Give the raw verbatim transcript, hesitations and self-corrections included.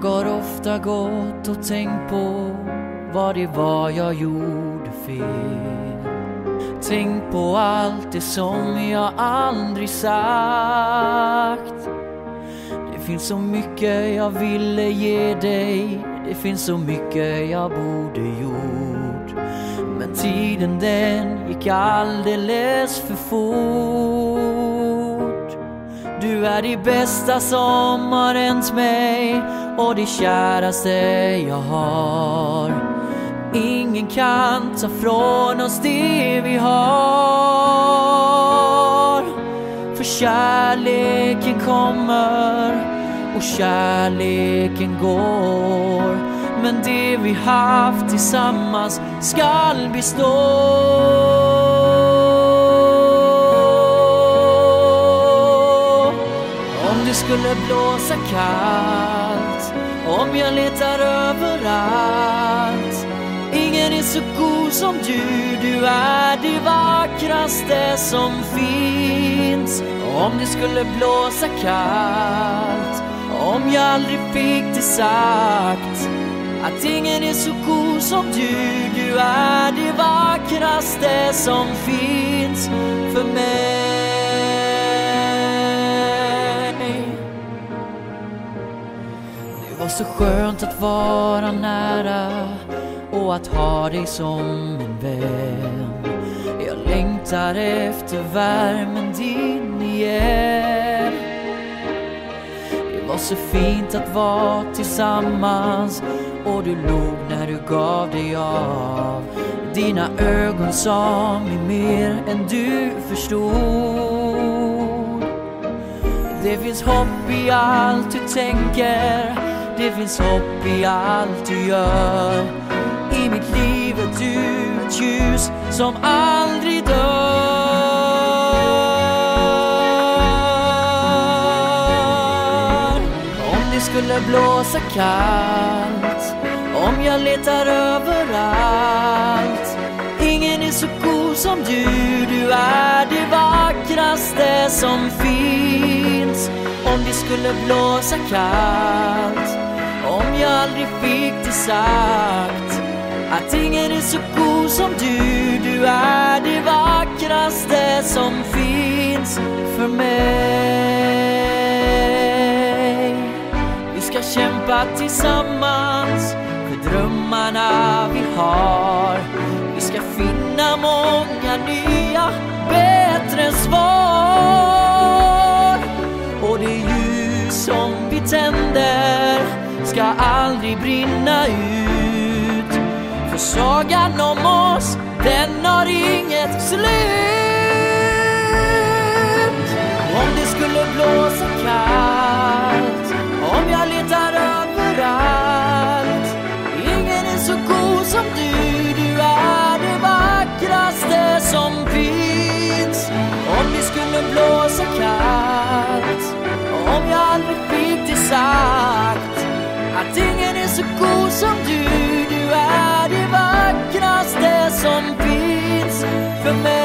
Jag har ofta gått och tänkt på vad det var jag gjorde fel. Tänk på allt det som jag aldrig sagt. Det finns så mycket jag ville ge dig. Det finns så mycket jag borde gjort. Men tiden den gick alldeles för fort. Du är det bästa som har hänt mig och det käraste jag har. Ingen kan ta från oss det vi har. För kärleken kommer och kärleken går. Men det vi haft tillsammans skall bestå. Om det skulle blåsa kallt, om jag letar överallt, ingen är så god som du. Du är det vackraste som finns. Om det skulle blåsa kallt, om jag aldrig fick det sagt, att ingen är så god som du. Du är det vackraste som finns för mig. Det var så skönt att vara nära och att ha dig som en vän. Jag längtar efter värmen din igen. Det var så fint att vara tillsammans och du log när du gav dig av. Dina ögon sa mig mer än du förstod. Det finns hopp i allt du tänker. Det finns hopp i allt du gör. I mitt liv är du ett ljus som aldrig dör. Om det skulle blåsa kallt, om jag letar överallt, ingen är så god som du. Du är det vackraste som finns. Om det skulle blåsa kallt, om jag aldrig fick det sagt, att ingen är så god som du. Du är det vackraste som finns för mig. Vi ska kämpa tillsammans för drömmarna vi har. Vi ska finna många nya, bättre svar. Och det ljus som vi tänder ska aldrig brinna ut. För sagan om oss, den har inget slut. Om det skulle blåsa kallt, om jag letar överallt, ingen är så god som du. Du är det vackraste som finns. Om det skulle blåsa kallt, om jag aldrig fick det sagt, att ingen är så god som du. Du är det vackraste som finns för mig.